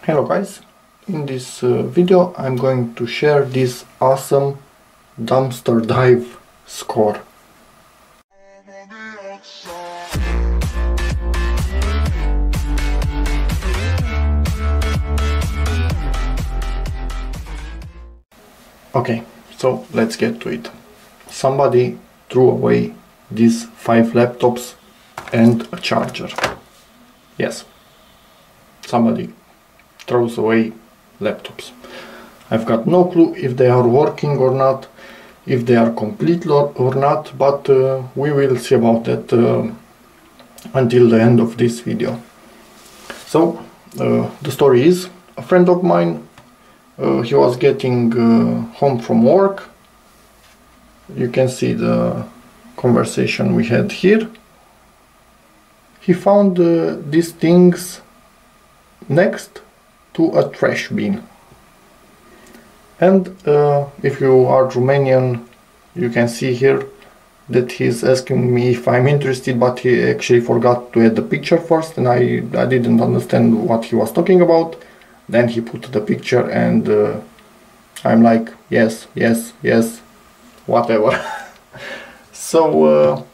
Hello guys, in this video I'm going to share this awesome dumpster dive score. Okay, so let's get to it. Somebody threw away these 5 laptops and a charger. Yes, somebody throws away laptops. I've got no clue if they are working or not, if they are complete or not, but we will see about that until the end of this video. So the story is, a friend of mine, he was getting home from work. You can see the conversation we had here. He found these things next to a trash bin, and if you are Romanian, you can see here that he's asking me if I'm interested, but he actually forgot to add the picture first, and I didn't understand what he was talking about. Then he put the picture, and I'm like, yes, yes, yes, whatever. So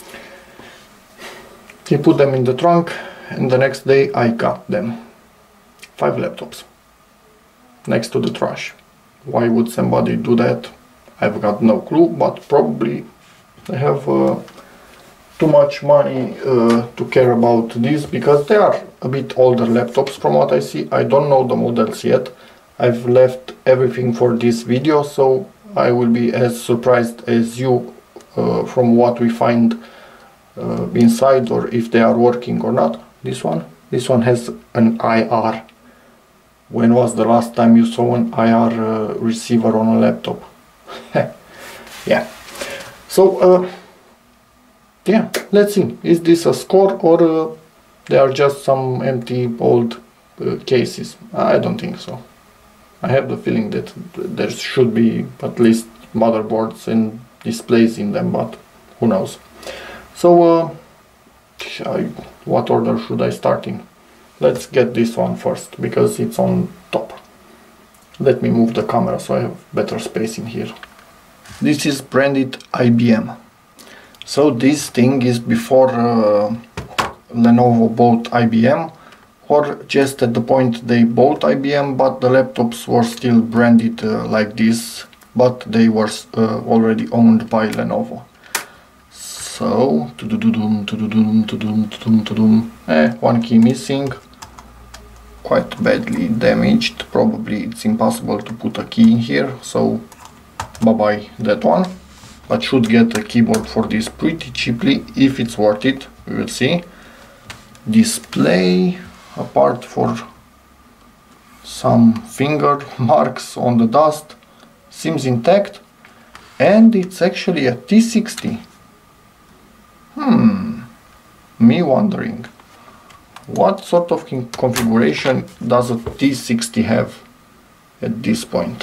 he put them in the trunk, and the next day I got them. 5 laptops next to the trash. Why would somebody do that? I've got no clue, but probably they have too much money to care about this, because they are a bit older laptops from what I see. I don't know the models yet. I've left everything for this video, so I will be as surprised as you from what we find inside, or if they are working or not. This one has an IR. When was the last time you saw an IR receiver on a laptop? Yeah. So yeah, let's see. Is this a score, or they are just some empty old cases? I don't think so. I have the feeling that there should be at least motherboards and displays in them, but who knows. So what order should I start in? Let's get this one first, because it's on top. Let me move the camera so I have better space in here. This is branded IBM. So this thing is before Lenovo bought IBM, or just at the point they bought IBM, but the laptops were still branded like this, but they were already owned by Lenovo. So, one key missing. Quite badly damaged. Probably it's impossible to put a key in here, so bye bye that one. But should get a keyboard for this pretty cheaply, if it's worth it. We will see. Display, apart for some finger marks on the dust, seems intact, and it's actually a T60. Me wondering, what sort of configuration does a T60 have at this point?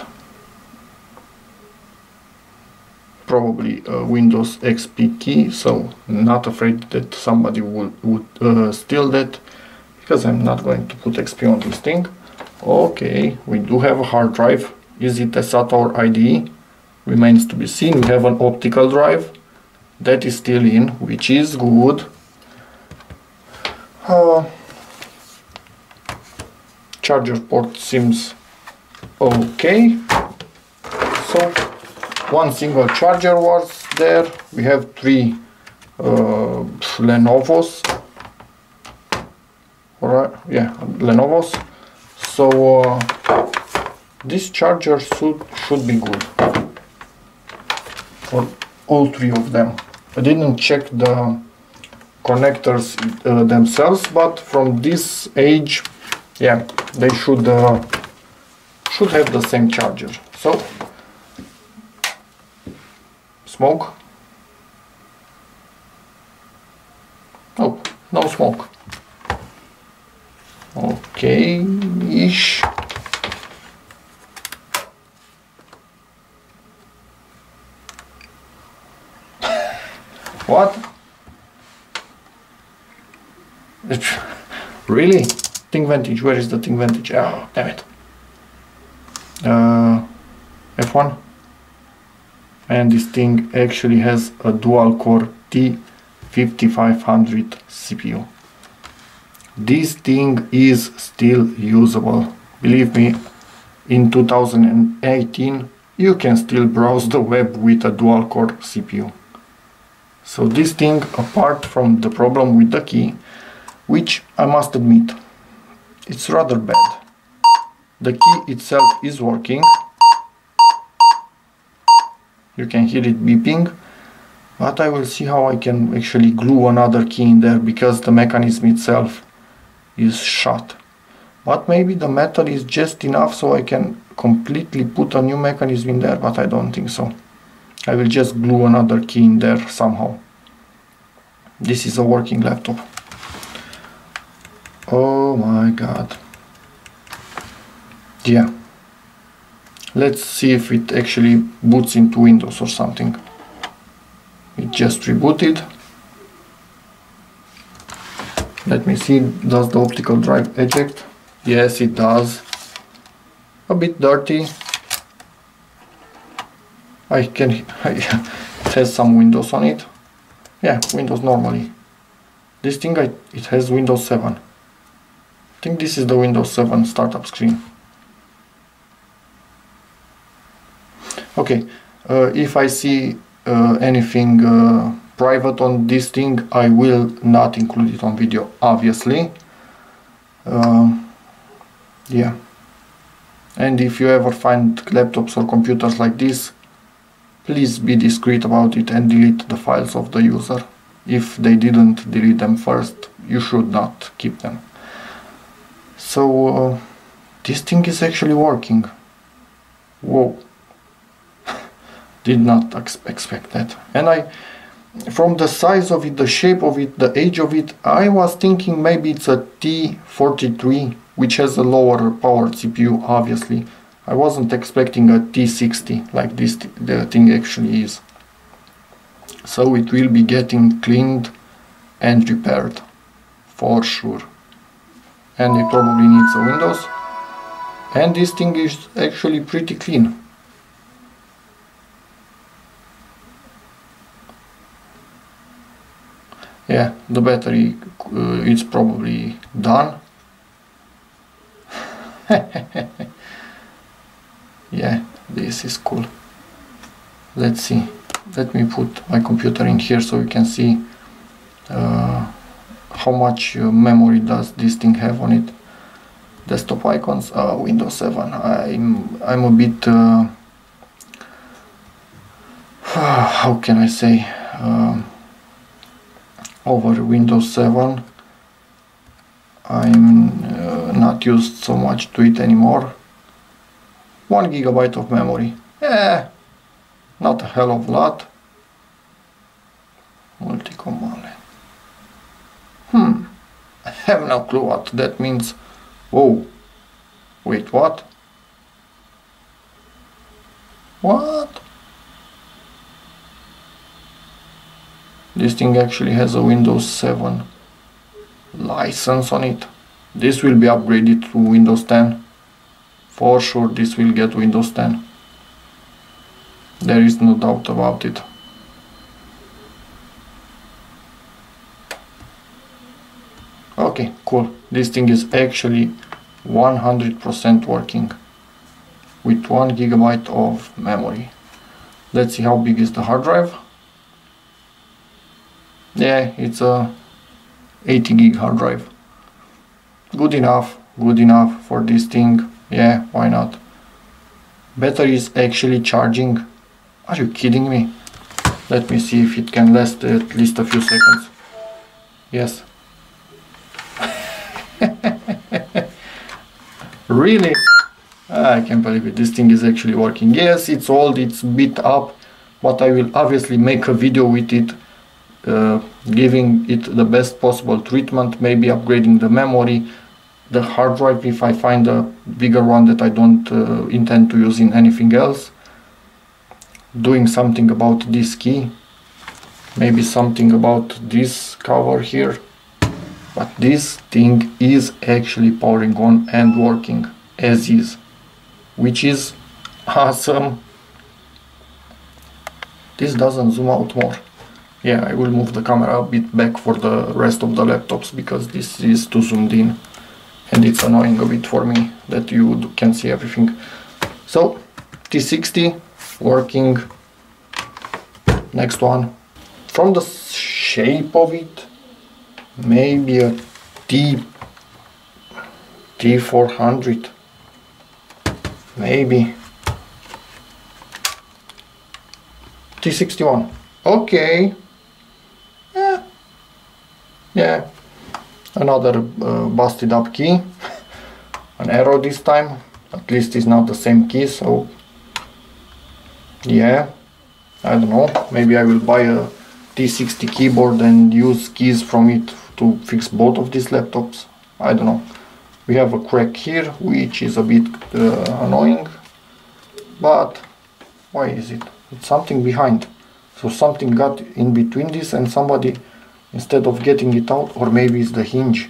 Probably a Windows XP key, so not afraid that somebody would steal that, because I'm not going to put XP on this thing. Okay, we do have a hard drive. Is it a SATA or IDE? Remains to be seen. We have an optical drive that is still in, which is good. Charger port seems okay. So one single charger was there. We have 3 Lenovos. Alright, yeah, Lenovos. So this charger should be good for all 3 of them. I didn't check the connectors themselves, but from this age, yeah, they should have the same charger. So smoke. Oh, no smoke. Okay-ish. What? Really? ThinkVantage, where is the ThinkVantage? Oh, damn it. F1. And this thing actually has a dual core T5500 CPU. This thing is still usable. Believe me, in 2018 you can still browse the web with a dual core CPU. So this thing, apart from the problem with the key, which I must admit, it's rather bad. The key itself is working. You can hear it beeping, but I will see how I can actually glue another key in there, because the mechanism itself is shut. But maybe the metal is just enough so I can completely put a new mechanism in there, but I don't think so. I will just glue another key in there somehow. This is a working laptop. Oh my god. Yeah. Let's see if it actually boots into Windows or something. It just rebooted. Let me see, does the optical drive eject? Yes, it does. A bit dirty. It has some Windows on it. Yeah, Windows normally. This thing, it has Windows 7. I think this is the Windows 7 startup screen. Okay, if I see anything private on this thing, I will not include it on video, obviously. Yeah. And if you ever find laptops or computers like this, please be discreet about it and delete the files of the user. If they didn't delete them first, you should not keep them. So this thing is actually working. Whoa. Did not expect that. And from the size of it, the shape of it, the age of it, I was thinking maybe it's a T43, which has a lower powered CPU, obviously. I wasn't expecting a T60 like this the thing actually is. So it will be getting cleaned and repaired for sure. And it probably needs a Windows. And this thing is actually pretty clean. Yeah, the battery is probably done. Yeah, this is cool. Let's see. Let me put my computer in here so you can see how much memory does this thing have on it. Desktop icons, Windows 7. I'm a bit how can I say, over Windows 7. I'm not used so much to it anymore. 1 GB of memory. Not a hell of a lot. Multi-command. I have no clue what that means. Whoa. Wait, what? What? This thing actually has a Windows 7 license on it. This will be upgraded to Windows 10. For sure this will get Windows 10. There is no doubt about it. Okay, cool. This thing is actually 100% working with 1 GB of memory. Let's see how big is the hard drive. Yeah, it's a 80 gig hard drive. Good enough for this thing. Yeah, why not? Battery is actually charging. Are you kidding me? Let me see if it can last at least a few seconds. Yes. Really? I can't believe it. This thing is actually working. Yes, it's old, it's beat up, but I will obviously make a video with it, giving it the best possible treatment, maybe upgrading the memory, the hard drive if I find a bigger one that I don't intend to use in anything else, doing something about this key, maybe something about this cover here. but this thing is actually powering on and working as is, which is awesome. This doesn't zoom out more. Yeah, I will move the camera a bit back for the rest of the laptops because this is too zoomed in and it's annoying a bit for me that you can see everything. So T60 working. Next one. From the shape of it, maybe a T400, maybe T61. Okay, yeah, another busted up key, an arrow this time. At least it's not the same key, so yeah, I don't know, maybe I will buy a T60 keyboard and use keys from it to fix both of these laptops. I don't know. We have a crack here, which is a bit annoying, but why is it? It's something behind. So something got in between this and somebody, instead of getting it out, or maybe it's the hinge.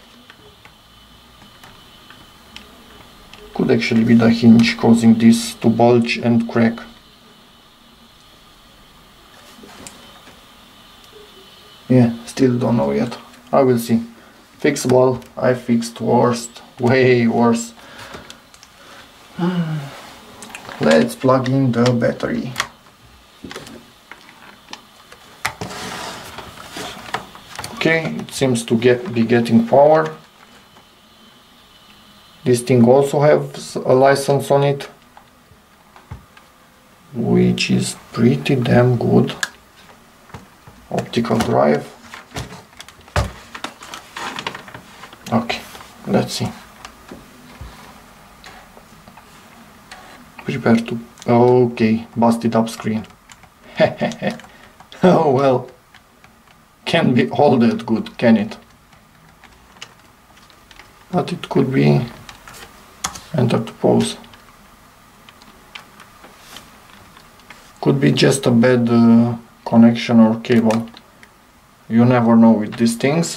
Could actually be the hinge causing this to bulge and crack. Yeah, still don't know yet. I will see. Fixable. I fixed worst. Way worse. Let's plug in the battery. Okay, it seems to be getting power. This thing also has a license on it, which is pretty damn good. Optical drive. Okay, let's see. Prepare to... Okay, busted up screen. Oh well. Can't be all that good, can it? But it could be... Enter to pause. Could be just a bad connection or cable. You never know with these things.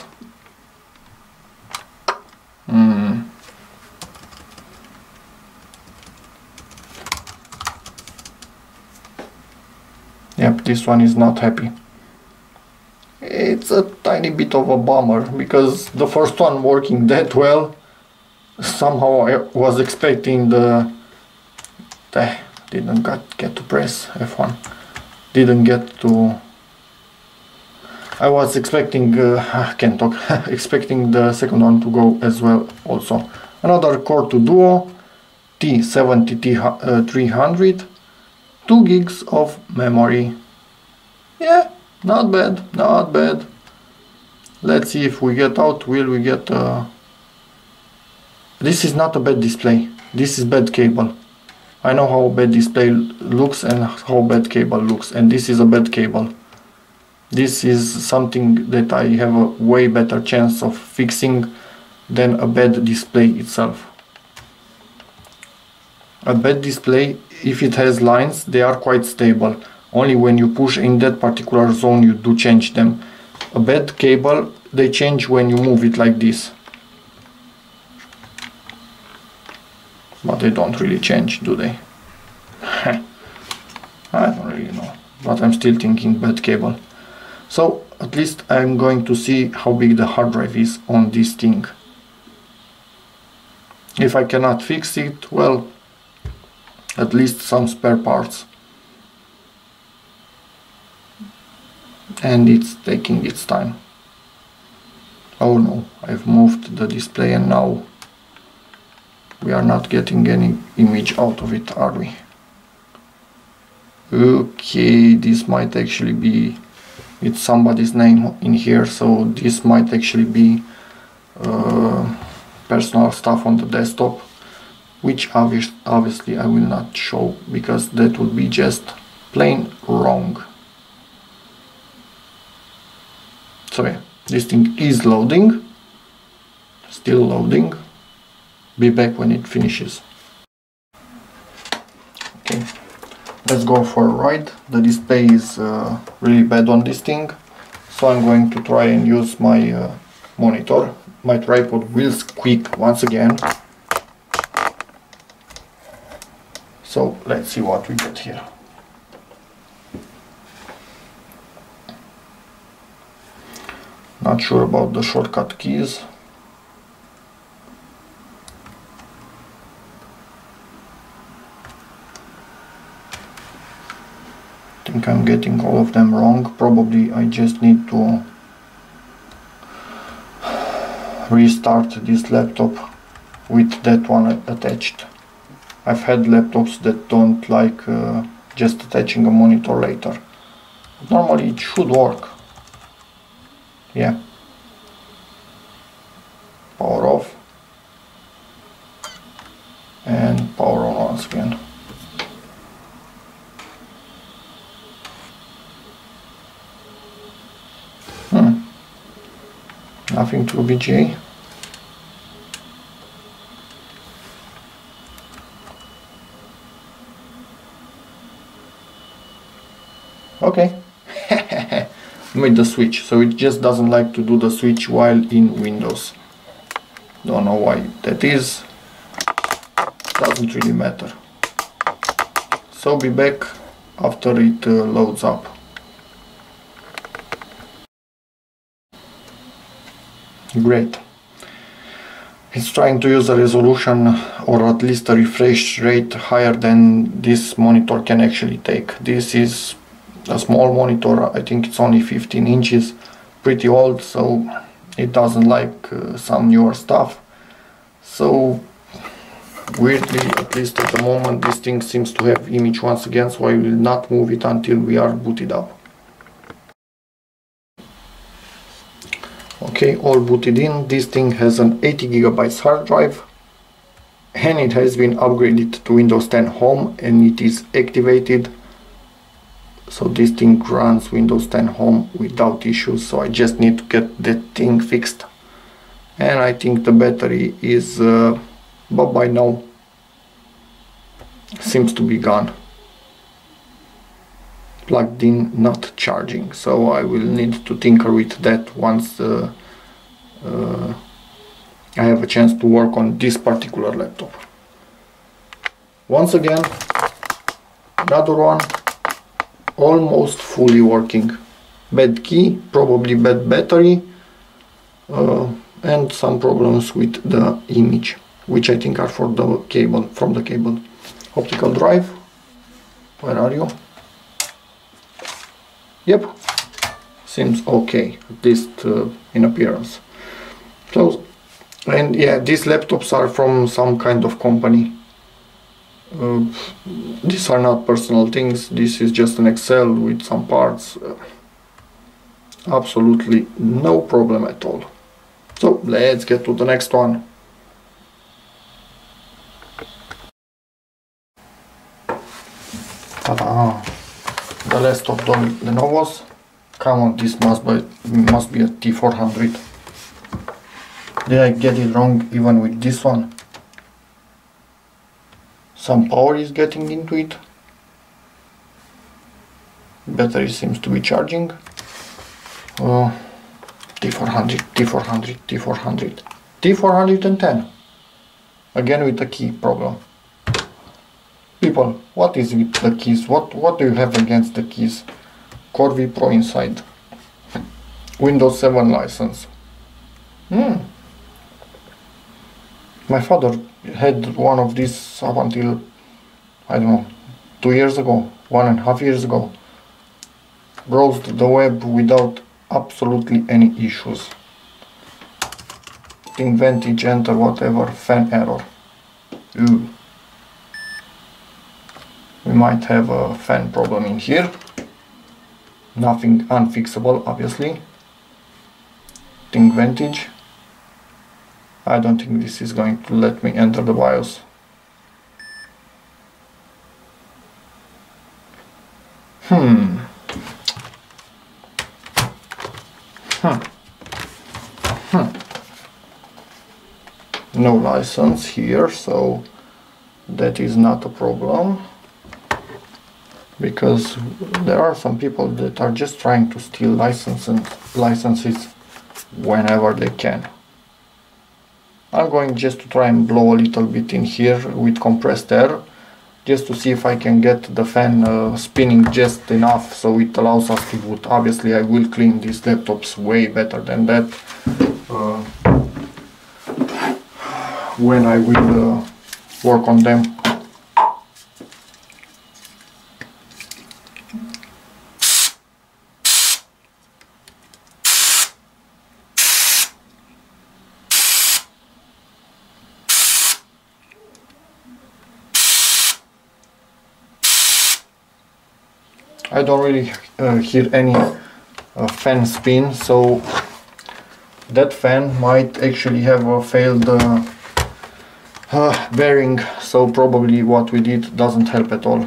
Yep, this one is not happy. It's a tiny bit of a bummer because the first one working that well, somehow I was expecting didn't get to press F1. Didn't get to... I was expecting, can't talk, expecting the second one to go as well also. Another Core 2 Duo, T70-300, 2 gigs of memory. Yeah, not bad, not bad. Let's see if we get out, will we get... This is not a bad display, this is bad cable. I know how bad display looks and how bad cable looks, and this is a bad cable. This is something that I have a way better chance of fixing than a bad display itself. A bad display, if it has lines, they are quite stable. Only when you push in that particular zone you do change them. A bad cable, they change when you move it like this. But they don't really change, do they? I don't really know. But I'm still thinking bad cable. So at least I'm going to see how big the hard drive is on this thing. If I cannot fix it, well, at least some spare parts. And it's taking its time. Oh no, I've moved the display and now we are not getting any image out of it, are we? Okay, this might actually be... It's somebody's name in here, so this might actually be personal stuff on the desktop, which obviously I will not show because that would be just plain wrong. So yeah, this thing is loading, still loading. Be back when it finishes. Okay, let's go for a ride. The display is really bad on this thing, so I'm going to try and use my monitor. My tripod will squeak once again. So let's see what we get here. Not sure about the shortcut keys. I think I'm getting all of them wrong. Probably I just need to restart this laptop with that one attached. I've had laptops that don't like just attaching a monitor later. Normally it should work. Yeah. Power off. And power on once again. Nothing to VGA. Okay. Made the switch, so it just doesn't like to do the switch while in Windows. Don't know why that is. Doesn't really matter. So be back after it loads up. Great. It's trying to use a resolution or at least a refresh rate higher than this monitor can actually take. This is a small monitor, I think it's only 15 inches, pretty old, so it doesn't like some newer stuff. So weirdly, at least at the moment, this thing seems to have image once again, so I will not move it until we are booted up. Okay, all booted in. This thing has an 80 GB hard drive and it has been upgraded to Windows 10 Home and it is activated. So this thing runs Windows 10 Home without issues, so I just need to get that thing fixed. And I think the battery is bye-bye now. Seems to be gone. Plugged in, not charging, so I will need to tinker with that once I have a chance to work on this particular laptop. Once again, another one almost fully working. Bad key, probably bad battery, and some problems with the image, which I think are for the cable, from the cable. Optical drive, where are you? Yep, seems okay, at least in appearance. So, and yeah, these laptops are from some kind of company. These are not personal things, this is just an Excel with some parts. Absolutely no problem at all. So let's get to the next one. Ta-da! The last of the Lenovo's. Come on, this must be a T400. Did I get it wrong even with this one? Some power is getting into it. Battery seems to be charging. T400, T400, T400, T410. Again with the key problem. People, what is with the keys? What do you have against the keys? Corvi Pro inside. Windows 7 license. My father had one of these up until, I don't know, 2 years ago, 1.5 years ago. Browsed the web without absolutely any issues. Inventage, enter, whatever, fan error. Ooh. We might have a fan problem in here. Nothing unfixable, obviously. Inventage. I don't think this is going to let me enter the BIOS. No license here, so that is not a problem. Because there are some people that are just trying to steal licenses whenever they can. I'm going just to try and blow a little bit in here with compressed air, just to see if I can get the fan spinning just enough so it allows us to boot. Obviously I will clean these laptops way better than that when I will work on them. I don't really hear any fan spin, so that fan might actually have a failed bearing, so probably what we did doesn't help at all.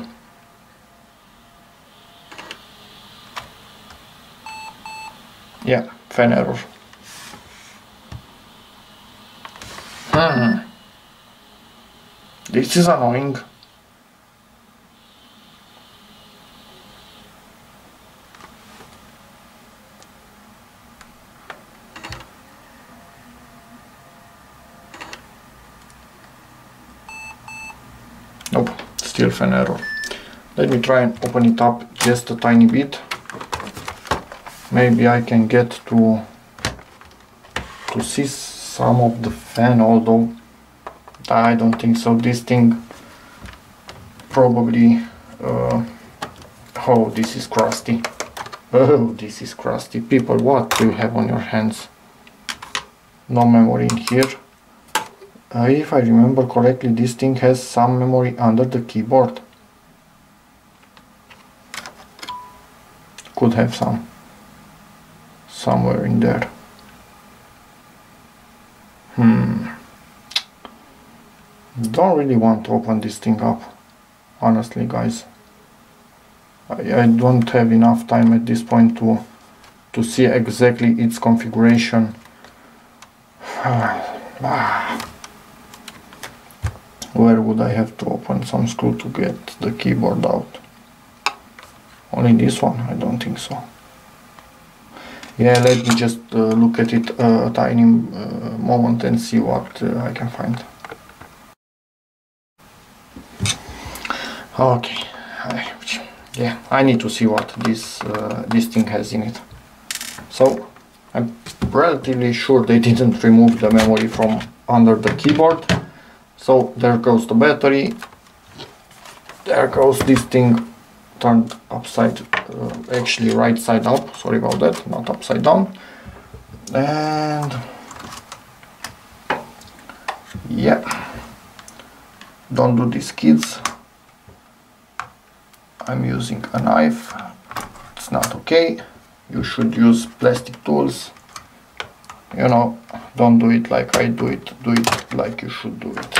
Yeah, fan error. This is annoying. Nope, still fan error. Let me try and open it up just a tiny bit. Maybe I can get to see some of the fan, although I don't think so. This thing probably... oh, this is crusty. Oh, this is crusty. People, what do you have on your hands? No memory in here. If I remember correctly, this thing has some memory under the keyboard. Could have some. Somewhere in there. Don't really want to open this thing up. Honestly, guys. I don't have enough time at this point to see exactly its configuration. Where would I have to open some screw to get the keyboard out? Only this one? I don't think so. Yeah, let me just look at it a tiny moment and see what I can find. Okay, yeah, I need to see what this thing has in it. So, I'm relatively sure they didn't remove the memory from under the keyboard. So there goes the battery, there goes this thing turned upside, actually right side up, sorry about that, not upside down. And yeah, don't do this, kids. I'm using a knife, it's not okay. You should use plastic tools. You know, don't do it like I do it like you should do it.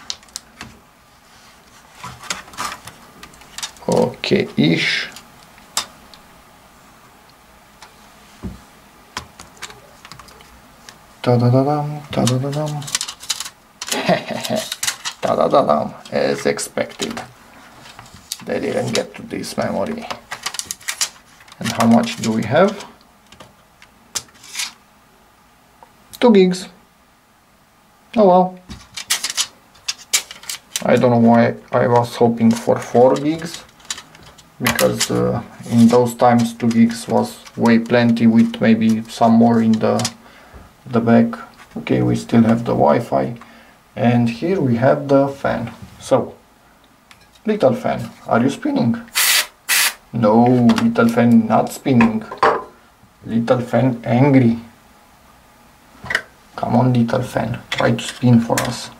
Okay-ish. Ta-da-da-dum, ta-da-da-dum. Ta-da-da-dum, as expected. They didn't get to this memory. And how much do we have? 2 gigs. Oh well. I don't know why I was hoping for 4 gigs. Because in those times 2 gigs was way plenty, with maybe some more in the back. Okay, we still have the Wi-Fi. And here we have the fan. So, little fan, are you spinning? No, little fan not spinning. Little fan angry. Come on, little fan, try to spin for us.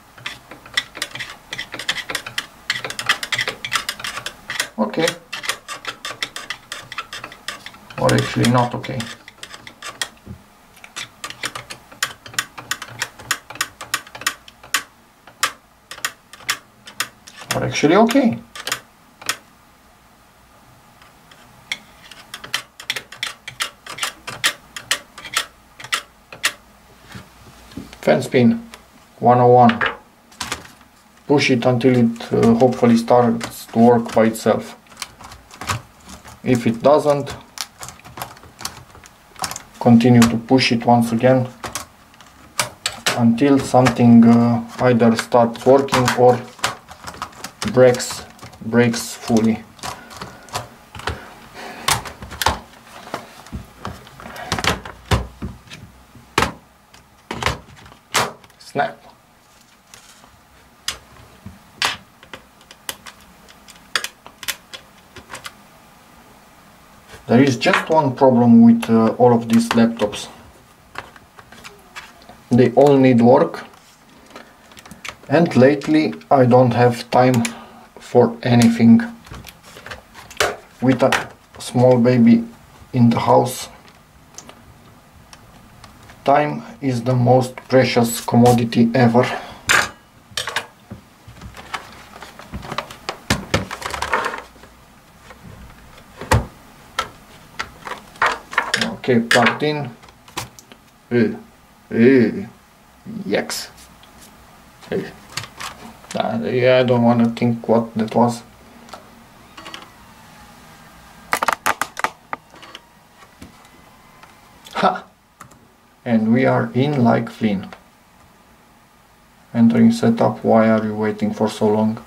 Okay. Or actually not okay. Or actually okay. Fan spin 101. Push it until it hopefully starts to work by itself. If it doesn't, continue to push it once again until something either starts working or breaks fully. Snap. There is just one problem with all of these laptops. They all need work, and lately I don't have time for anything. With a small baby in the house, time is the most precious commodity ever. Okay, plugged in. Yikes. Yeah, I don't want to think what that was. Ha! And we are in like Flynn. Entering setup. Why are you waiting for so long?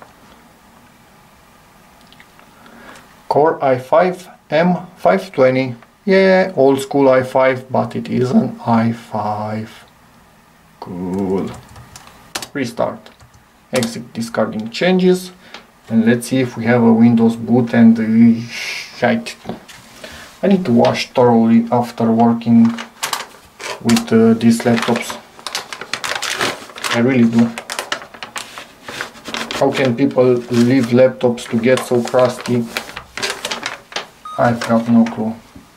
Core i5 M520. Yeah, old school i5, but it is an i5. Cool. Restart. Exit discarding changes. And let's see if we have a Windows boot and shite. I need to wash thoroughly after working with these laptops. I really do. How can people leave laptops to get so crusty? I've got no clue.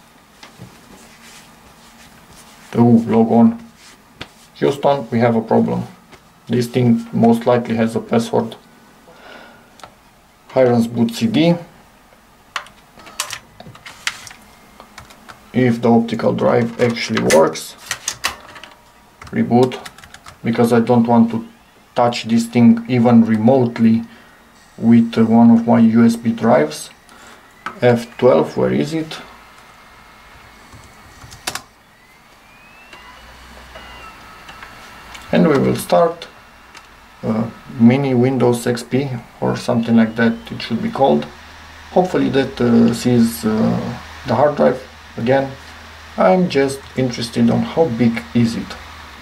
Oh, log on. Houston, we have a problem. This thing most likely has a password. Hirons boot CD. If the optical drive actually works, reboot, because I don't want to touch this thing even remotely with one of my USB drives. F12, where is it? And we will start mini Windows XP or something like that it should be called. Hopefully that sees the hard drive again. I'm just interested on how big is it.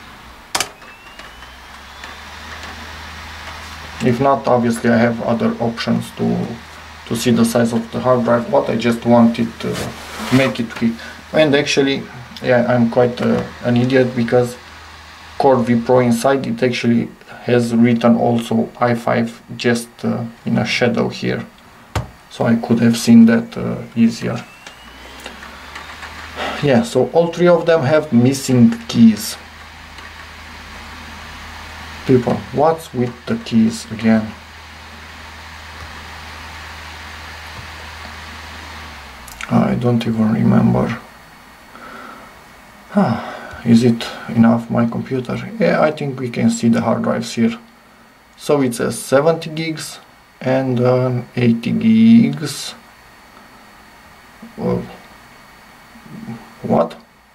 If not, obviously I have other options to see the size of the hard drive, but I just wanted to make it quick. And actually, yeah, I'm quite an idiot, because Core vPro inside it actually has written also i5 just in a shadow here, so I could have seen that easier. Yeah, so all three of them have missing keys. People, what's with the keys again? I don't even remember. Is it enough, my computer? Yeah, I think we can see the hard drives here. So it says 70 gigs and 80 gigs. What?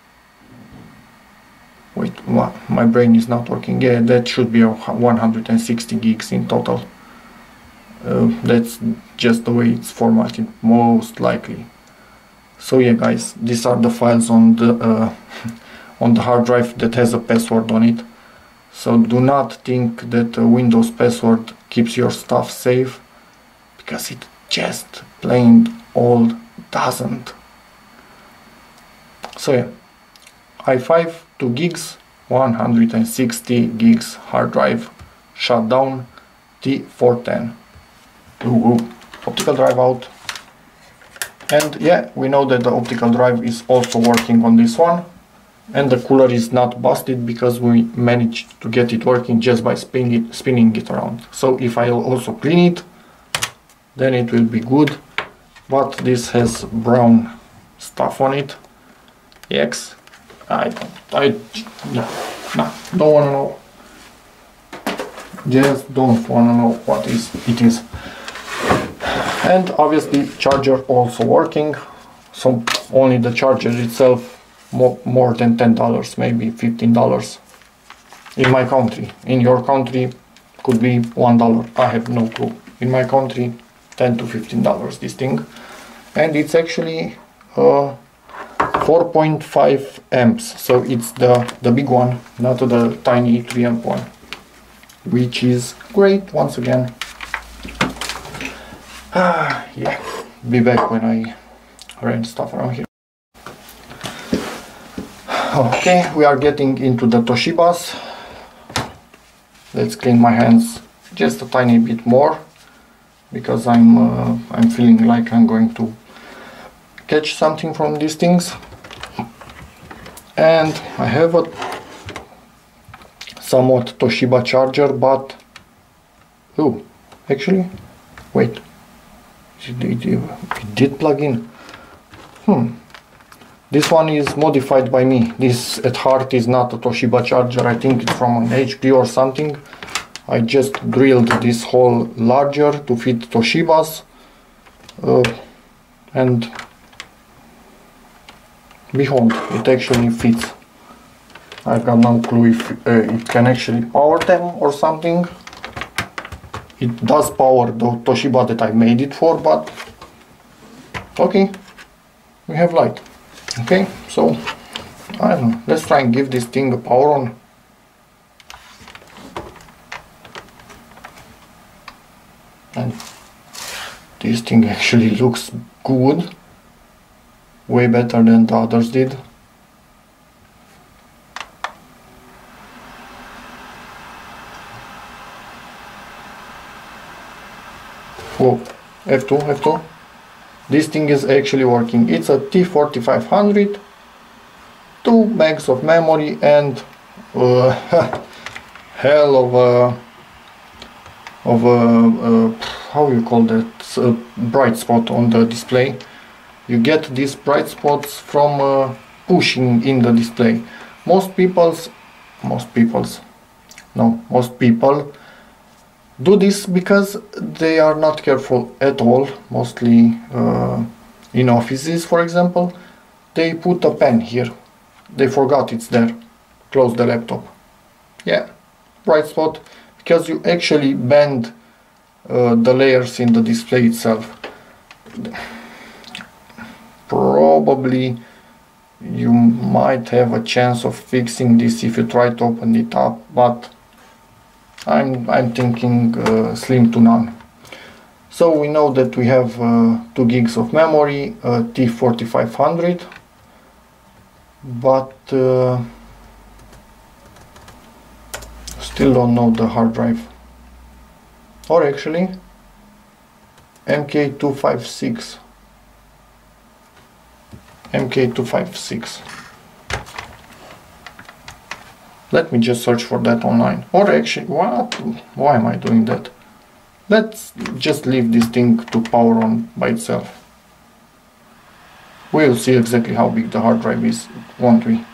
Wait, what? My brain is not working. Yeah, that should be 160 gigs in total. That's just the way it's formatted, most likely. So yeah, guys, these are the files on the on the hard drive that has a password on it. So do not think that a Windows password keeps your stuff safe, because it just plain old doesn't. So yeah, i5 2 gigs, 160 gigs hard drive, shut down, T410. Optical drive out. And yeah, we know that the optical drive is also working on this one, and the cooler is not busted because we managed to get it working just by spinning it around. So if I also clean it, then it will be good. But this has brown stuff on it. Yes, no, don't wanna know. Just don't wanna know what it is. And obviously charger also working, so only the charger itself more than $10, maybe $15 in my country. In your country could be $1, I have no clue. In my country, $10 to $15 this thing, and it's actually 4.5 amps, so it's the big one, not the tiny 3 amp one, which is great. Once again, yeah, be back when I arrange stuff around here. Okay, we are getting into the Toshibas. Let's clean my hands just a tiny bit more, because I'm feeling like I'm going to catch something from these things. And I have a somewhat Toshiba charger, but oh, actually, wait, it did plug in. This one is modified by me. This at heart is not a Toshiba charger. I think it's from an HP or something. I just drilled this hole larger to fit Toshibas, and behold, it actually fits. I've got no clue if it can actually power them or something. It does power the Toshiba that I made it for, but okay, we have light. Okay, so I don't know, let's try and give this thing a power on. And this thing actually looks good, way better than the others did. Whoa, F2, F2. This thing is actually working. It's a T4500, 2 megs of memory, and hell of a how you call that, bright spot on the display. You get these bright spots from pushing in the display. Most people do this because they are not careful at all. Mostly in offices, for example, they put a pen here. They forgot it's there. Close the laptop. Yeah, bright spot, because you actually bend the layers in the display itself. Probably you might have a chance of fixing this if you try to open it up, but I'm thinking slim to none. So we know that we have 2 gigs of memory, T4500, but still don't know the hard drive. Or actually MK256. Let me just search for that online. Or actually, what? Why am I doing that? Let's just leave this thing to power on by itself. We'll see exactly how big the hard drive is, won't we?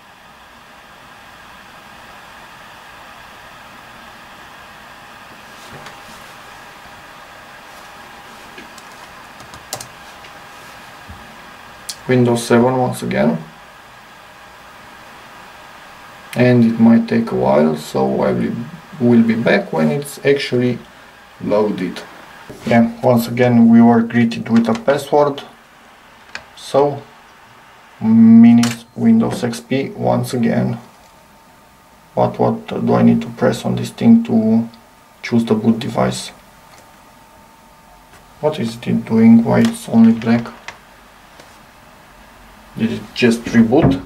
Windows 7 once again. And it might take a while, so I will be back when it's actually loaded. Yeah, once again we were greeted with a password. So Minis Windows XP once again. But what do I need to press on this thing to choose the boot device? What is it doing? Why it's only black? Did it just reboot?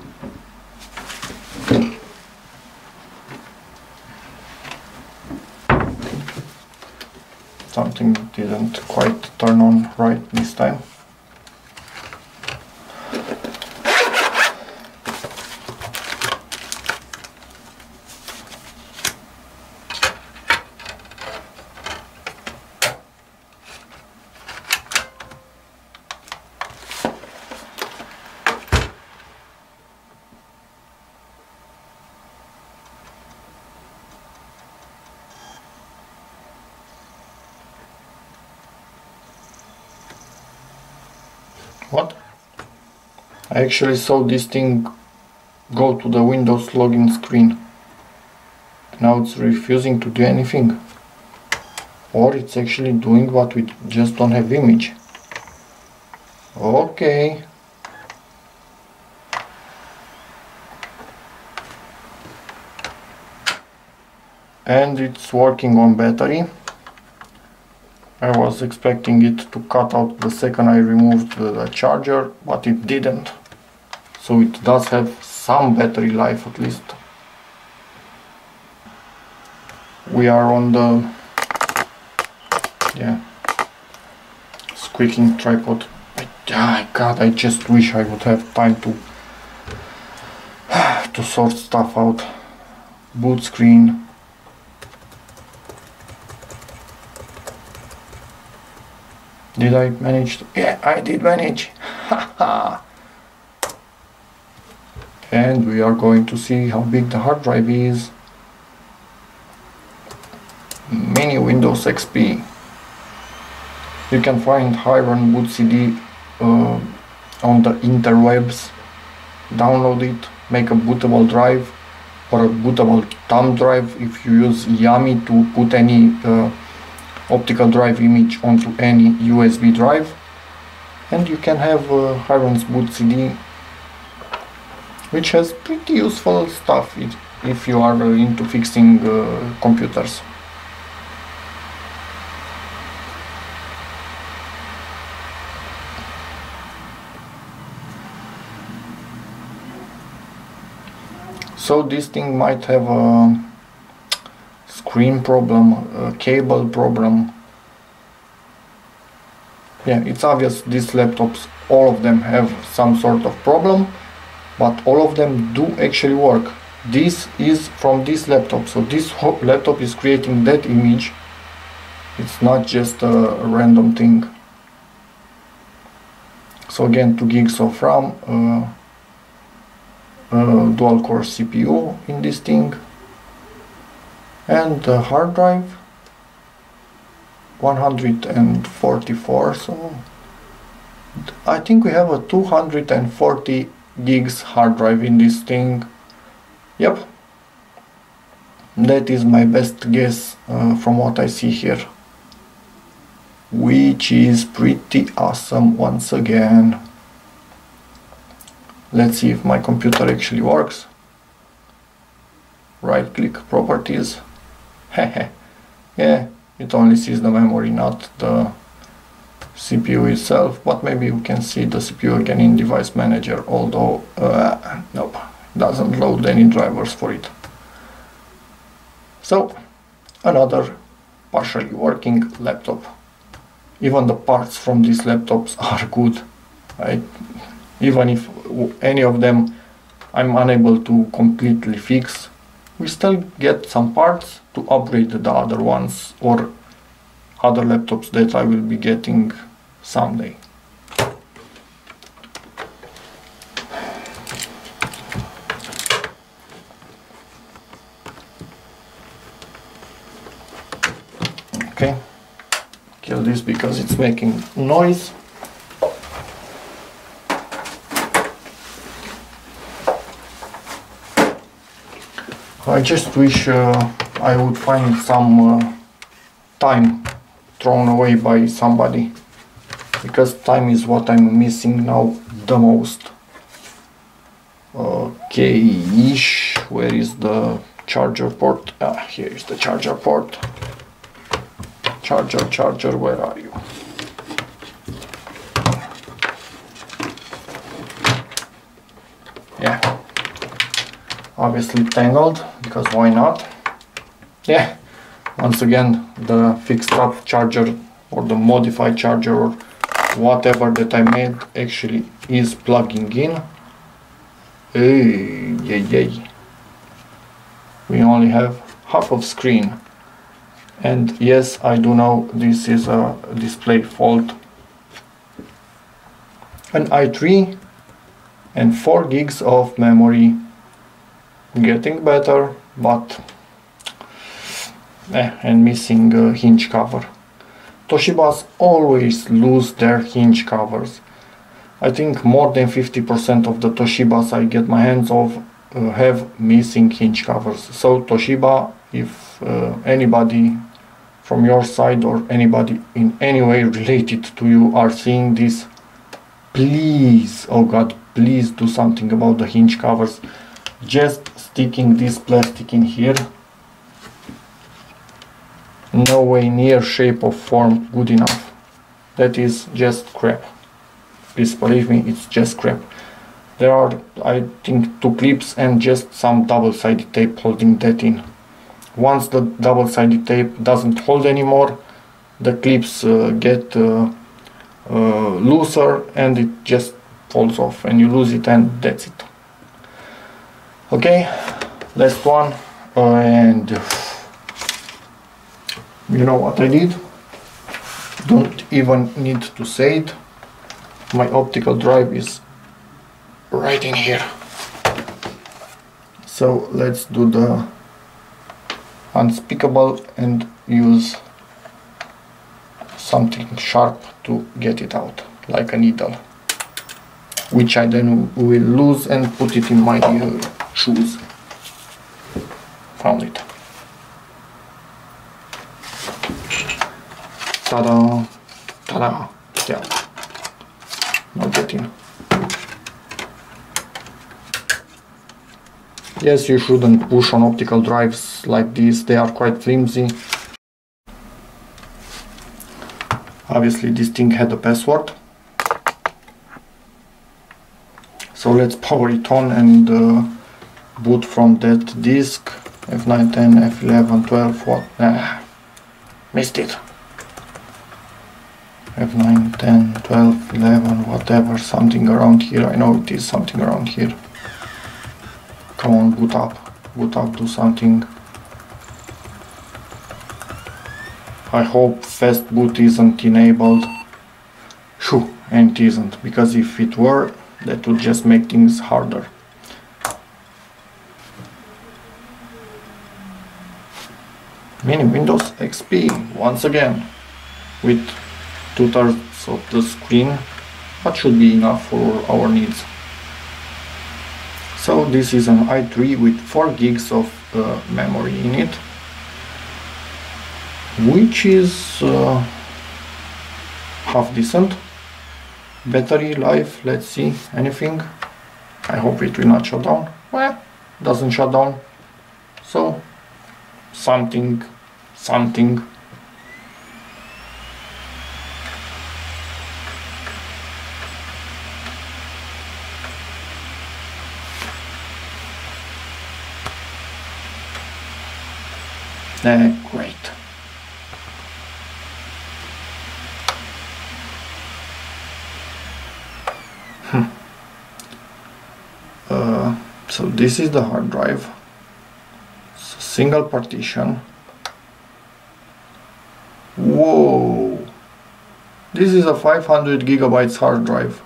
Something didn't quite turn on right this time. What? I actually saw this thing go to the Windows login screen. Now it's refusing to do anything. Or it's actually doing what we just don't have image. Okay. And it's working on battery. I was expecting it to cut out the second I removed the charger, but it didn't. So it does have some battery life at least. We are on the squeaking tripod. God, I just wish I would have time to sort stuff out. Boot screen. Did I manage to? Yeah, I did manage. Haha. And we are going to see how big the hard drive is. Mini Windows XP. You can find Hiron boot CD on the interwebs. Download it, make a bootable drive or a bootable thumb drive if you use Yummy to put any optical drive image onto any USB drive, and you can have Hiron's boot CD, which has pretty useful stuff if you are into fixing computers. So this thing might have a screen problem, a cable problem. Yeah, it's obvious these laptops, all of them have some sort of problem, but all of them do actually work. This is from this laptop, so this laptop is creating that image. It's not just a random thing. So again, 2 gigs of RAM, dual core CPU in this thing, and the hard drive 144. So I think we have a 240 gigs hard drive in this thing. Yep, that is my best guess from what I see here, which is pretty awesome once again. Let's see if my computer actually works. Right click properties. Yeah, it only sees the memory, not the CPU itself, but maybe we can see the CPU again in device manager, although nope, doesn't load any drivers for it. So another partially working laptop. Even the parts from these laptops are good. Even if any of them I'm unable to completely fix, we still get some parts to upgrade the other ones or other laptops that I will be getting someday. Okay, kill this because it's making noise. I just wish I would find some time thrown away by somebody, because time is what I'm missing now the most. Okay-ish, where is the charger port? Ah, here is the charger port. Charger, where are you? Yeah. Obviously tangled, because why not? Yeah, once again the fixed up charger or the modified charger or whatever that I made actually is plugging in. Hey, yay. We only have half of screen, and yes, I do know this is a display fault. An i3 and 4 gigs of memory. Getting better, but and missing a hinge cover. Toshibas always lose their hinge covers. I think more than 50% of the Toshibas I get my hands on have missing hinge covers. So Toshiba, if anybody from your side or anybody in any way related to you are seeing this, please, oh god, please do something about the hinge covers. Just sticking this plastic in here, no way near shape or form good enough. That is just crap. Please believe me, it's just crap. There are, I think, 2 clips and just some double-sided tape holding that in. Once the double-sided tape doesn't hold anymore, the clips get looser and it just falls off and you lose it, and that's it. Okay, last one, and you know what I did? Don't even need to say it. My optical drive is right in here. So let's do the unspeakable and use something sharp to get it out, like a needle, which I then will lose and put it in my shoes. Found it. Ta-da! Ta-da! Yeah. Now get in. Yes, you shouldn't push on optical drives like this, they are quite flimsy. Obviously this thing had a password. So let's power it on and boot from that disk. F9, 10, F11, 12, what? Missed it. F9, 10, 12, 11, whatever, something around here. I know it is something around here. Come on, boot up, do something. I hope fast boot isn't enabled. Phew, and it isn't, because if it were, that would just make things harder. Mini Windows XP, once again, with 2/3 of the screen, but should be enough for our needs. So this is an i3 with 4 gigs of memory in it, which is half decent. Battery life, let's see, anything. I hope it will not shut down. Well, doesn't shut down, so something. Great. So this is the hard drive. So single partition. Whoa! This is a 500 gigabytes hard drive.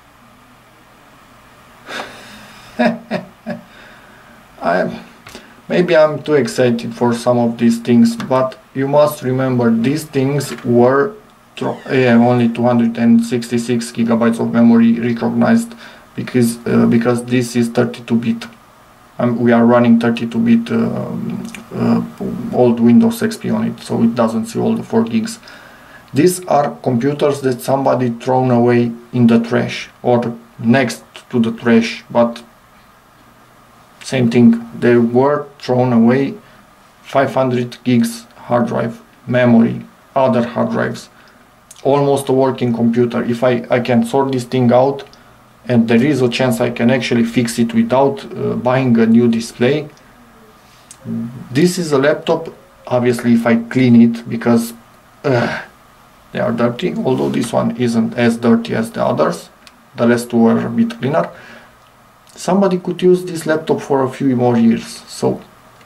Maybe I'm too excited for some of these things, but you must remember these things were only 266 gigabytes of memory recognized, because this is 32-bit. We are running 32-bit old Windows XP on it, so it doesn't see all the 4 gigs. These are computers that somebody thrown away in the trash or next to the trash, but same thing, they were thrown away. 500 gigs hard drive, memory, other hard drives, almost a working computer. If I can sort this thing out, and there is a chance I can actually fix it without buying a new display. This is a laptop, obviously if I clean it, because they are dirty, although this one isn't as dirty as the others. The rest two are a bit cleaner. Somebody could use this laptop for a few more years, so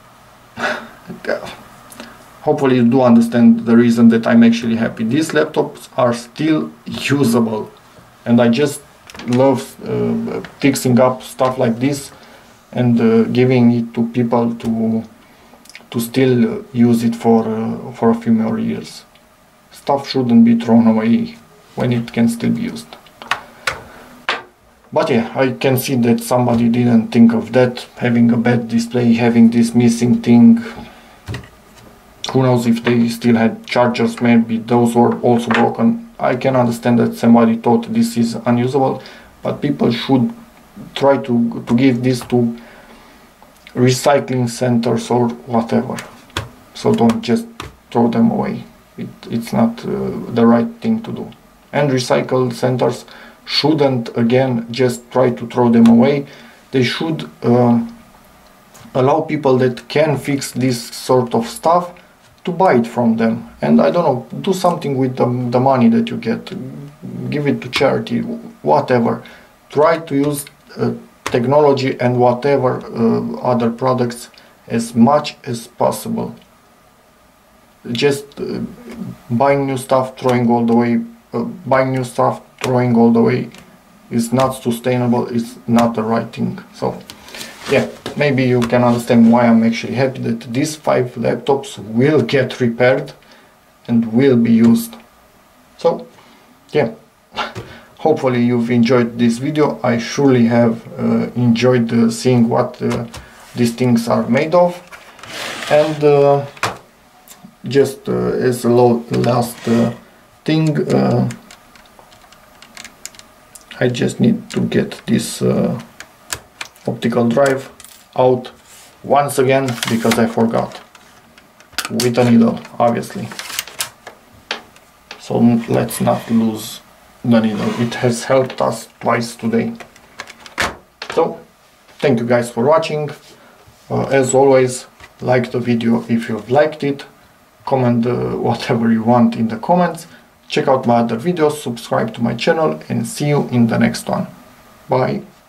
hopefully you do understand the reason that I'm actually happy. These laptops are still usable, and I just love fixing up stuff like this and giving it to people to still use it for a few more years. Stuff shouldn't be thrown away when it can still be used. But yeah, I can see that somebody didn't think of that, having a bad display, having this missing thing. Who knows if they still had chargers, maybe those were also broken. I can understand that somebody thought this is unusable, but people should try to give this to recycling centers or whatever. So don't just throw them away. It's not the right thing to do. And recycle centers shouldn't, again, just try to throw them away. They should allow people that can fix this sort of stuff to buy it from them. And I don't know, do something with the money that you get. Give it to charity, whatever. Try to use technology and whatever other products as much as possible. Just buying new stuff, throwing all the way, buying new stuff, throwing all the way is not sustainable. It's not the right thing. So yeah, maybe you can understand why I'm actually happy that these 5 laptops will get repaired and will be used. So yeah, hopefully you've enjoyed this video. I surely have enjoyed seeing what these things are made of. And just as a last thing, I just need to get this optical drive out once again because I forgot, with a needle, obviously. So let's not lose the needle. It has helped us twice today. So thank you guys for watching. As always, like the video if you've liked it. Comment whatever you want in the comments. Check out my other videos, subscribe to my channel, and see you in the next one. Bye.